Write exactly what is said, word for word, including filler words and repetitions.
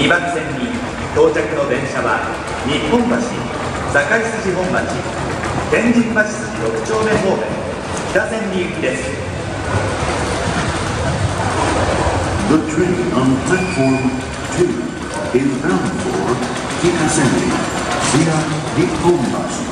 にばん線に到着の電車は日本橋、堺筋本町、天神橋筋ろく丁目方面北千里行きです。 The train on platform two is bound for Kitasenri via Nipponbashi.